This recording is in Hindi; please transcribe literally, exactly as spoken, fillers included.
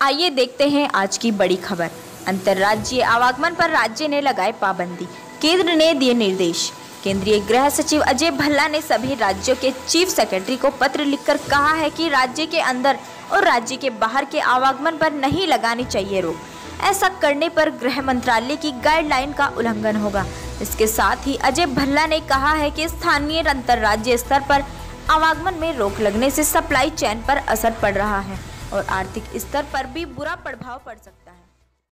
आइए देखते हैं आज की बड़ी खबर। अंतर्राज्यीय आवागमन पर राज्य ने लगाए पाबंदी, केंद्र ने दिए निर्देश। केंद्रीय गृह सचिव अजय भल्ला ने सभी राज्यों के चीफ सेक्रेटरी को पत्र लिखकर कहा है कि राज्य के अंदर और राज्य के बाहर के आवागमन पर नहीं लगानी चाहिए रोक। ऐसा करने पर गृह मंत्रालय की गाइडलाइन का उल्लंघन होगा। इसके साथ ही अजय भल्ला ने कहा है कि स्थानीय अंतर्राज्यीय स्तर पर आवागमन में रोक लगने से सप्लाई चेन पर असर पड़ रहा है और आर्थिक स्तर पर भी बुरा प्रभाव पड़ सकता है।